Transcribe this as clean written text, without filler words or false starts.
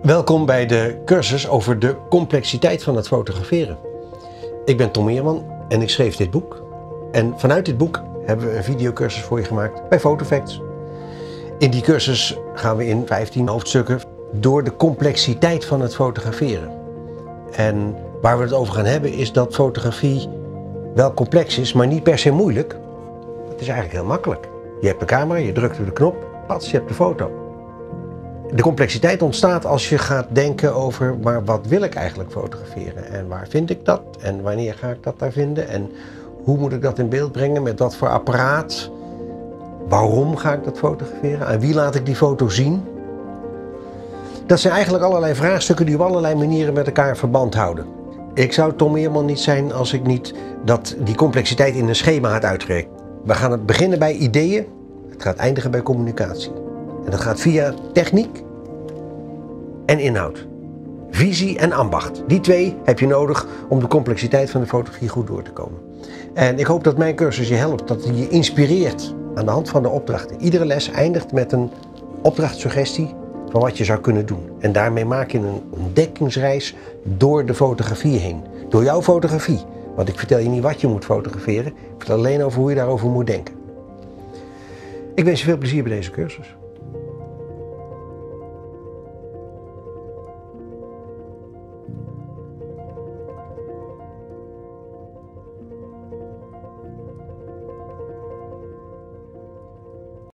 Welkom bij de cursus over de complexiteit van het fotograferen. Ik ben Tom Meerman en ik schreef dit boek. En vanuit dit boek hebben we een videocursus voor je gemaakt bij Photofacts. In die cursus gaan we in 15 hoofdstukken door de complexiteit van het fotograferen. En waar we het over gaan hebben is dat fotografie wel complex is, maar niet per se moeilijk. Het is eigenlijk heel makkelijk. Je hebt de camera, je drukt op de knop, pats, je hebt de foto. De complexiteit ontstaat als je gaat denken over, maar wat wil ik eigenlijk fotograferen? En waar vind ik dat? En wanneer ga ik dat daar vinden? En hoe moet ik dat in beeld brengen? Met wat voor apparaat? Waarom ga ik dat fotograferen? Aan wie laat ik die foto zien? Dat zijn eigenlijk allerlei vraagstukken die op allerlei manieren met elkaar verband houden. Ik zou Tom Meerman niet zijn als ik niet die complexiteit in een schema had uitgewerkt. We gaan het beginnen bij ideeën, het gaat eindigen bij communicatie. En dat gaat via techniek en inhoud. Visie en ambacht. Die twee heb je nodig om de complexiteit van de fotografie goed door te komen. En ik hoop dat mijn cursus je helpt, dat hij je inspireert aan de hand van de opdrachten. Iedere les eindigt met een opdrachtsuggestie van wat je zou kunnen doen. En daarmee maak je een ontdekkingsreis door de fotografie heen. Door jouw fotografie. Want ik vertel je niet wat je moet fotograferen. Ik vertel alleen over hoe je daarover moet denken. Ik wens je veel plezier bij deze cursus.